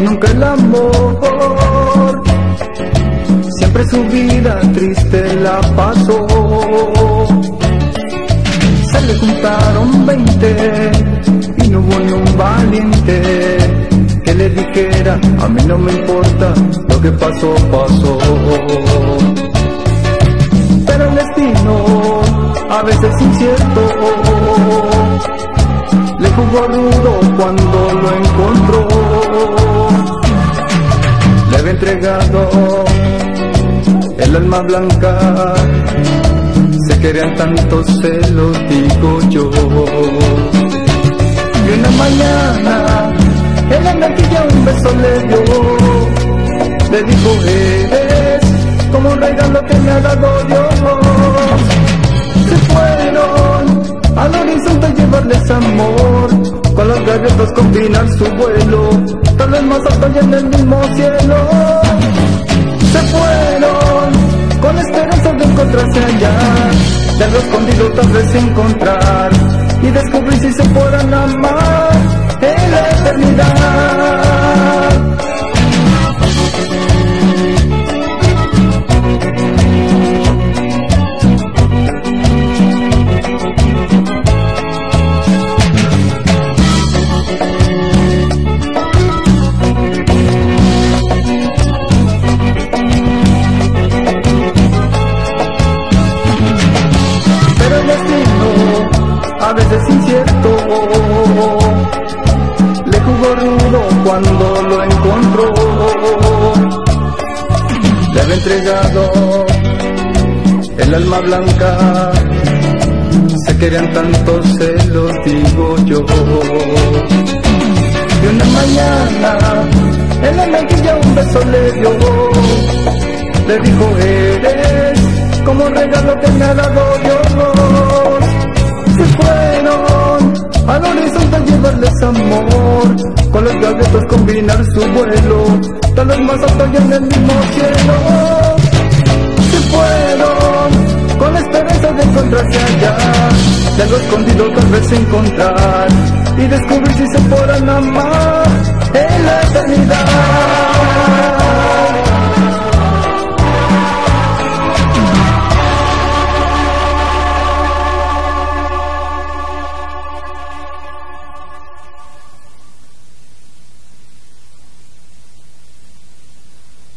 nunca el amor. Siempre su vida triste la pasó. Se le juntaron 20 y no hubo ni un valiente que le dijera: a mí no me importa, lo que pasó, pasó. Pero el destino, a veces incierto, le jugó rudo cuando lo encontró. Le había entregado el alma blanca, se querían tanto, se lo digo yo. Y una mañana el anarquilla un beso le dio, le dijo: eres como un regalo que me ha dado Dios. Se fueron al horizonte a llevarles amor, con las gaviotas combinar su vuelo, tal vez más alto y en el mismo cielo. Se fueron con esperanza de encontrarse allá, de lo escondido tal vez encontrar y descubrir si se podrán amar en la eternidad. A veces incierto, le jugó rudo cuando lo encontró. Le había entregado el alma blanca, se querían tanto, se lo digo yo. Y una mañana el anarquilla un beso le dio, le dijo: eres como un regalo que me ha dado Dios. Se fueron al horizonte a llevarles amor, con los gaviotas combinar su vuelo, tal vez más alto y en el mismo cielo. Se fueron con la esperanza de encontrarse allá, de lo escondido tal vez encontrar y descubrir si se podrán amar en la eternidad.